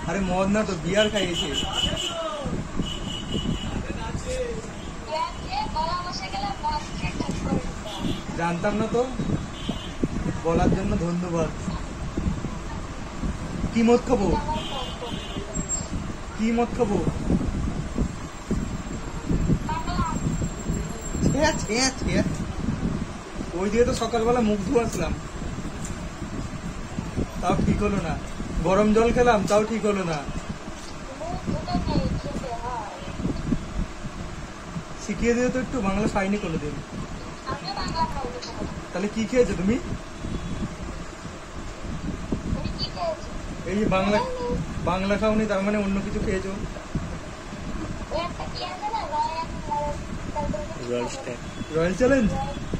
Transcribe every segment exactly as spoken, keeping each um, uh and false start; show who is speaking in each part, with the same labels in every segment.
Speaker 1: আরে মদ না তো, বিয়ার খাইয়েছে। জানতাম না তো, বলার জন্য ধন্যবাদ। কি মদ খাবো? কি মদ খাবো? ওই দিয়ে তো সকালবেলা মুখ ধুয়ে আসলাম, তাও ঠিক হলো না। গরম জল খেলাম, তাও ঠিক হলো না। শিখিয়ে দিও তো একটু, বাংলা খাইনি কোনোদিন। তাহলে কি খেয়েছো তুমি? এই বাংলা বাংলা খাওনি, তার মানে অন্য কিছু খেয়েছো। রয়্যাল চ্যালেঞ্জ,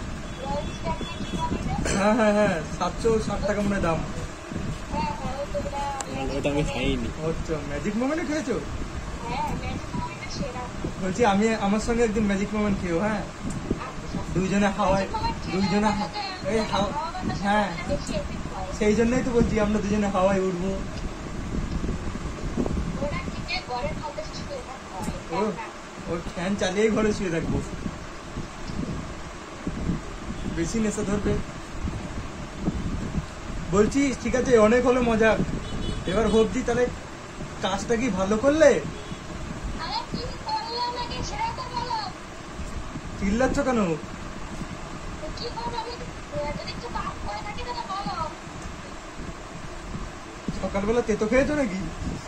Speaker 1: হ্যাঁ হ্যাঁ হ্যাঁ, সাতশো ষাট টাকা মনে দাম।
Speaker 2: ওটা আমি খাইনি।
Speaker 1: আচ্ছা, ম্যাজিক মোমেন্টে খেয়েছো? বলছি আমি আমার সঙ্গে একদিন ম্যাজিক মোমেন্ট খেয়েও। হ্যাঁ, দুইজনে হাওয়ায়, দুইজনে এই হ্যাঁ, সেই জন্যই তো বলছি আমরা দুজনে হাওয়ায় উঠবো। ও ফ্যান চালিয়েই ঘরে শুয়ে থাকবো, বেশি নেশা ধরবে। বলছি ঠিক আছে, অনেক হলো মজা, এবার ভাবছি তাহলে কাজটা কি ভালো করলে? চিল্লাচ্ছ কেন? সকালবেলা তেতো খেয়েছো নাকি?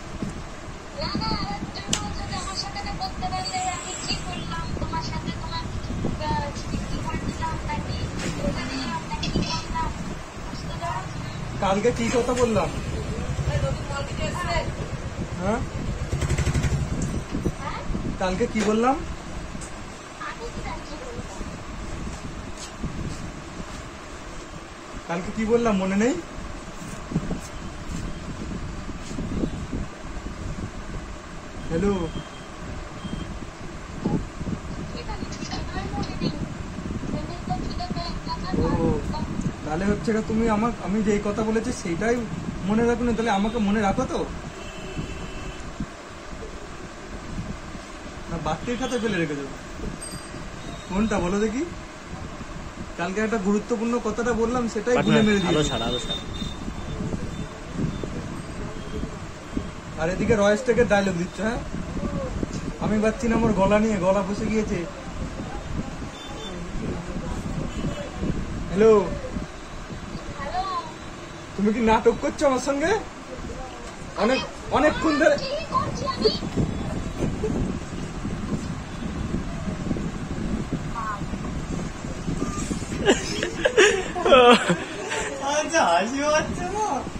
Speaker 1: কালকে কি কথা বললাম? হ্যাঁ, কালকে কি বললাম? কালকে কি বললাম মনে নেই? হ্যালো, তাহলে হচ্ছে তুমি আমার, আমি যেই কথা বলেছি সেইটাই মনে রাখো না, তাহলে আমাকে মনে রাখো তো না, বাড়তির খাতায় ফেলে রেখেছো? কোনটা বলো দেখি? কালকে একটা গুরুত্বপূর্ণ কথাটা বললাম, সেটাই ভুলে মেরে দিয়েছি। আর এদিকে রয়েস থেকে ডায়লগ দিচ্ছ। হ্যাঁ, আমি পাচ্ছি না, আমার গলা নিয়ে গলা বসে গিয়েছে। হ্যালো, তুমি কি নাটক করছো আমার সঙ্গে? অনেক অনেকক্ষণ ধরে হাসি পাচ্ছে না।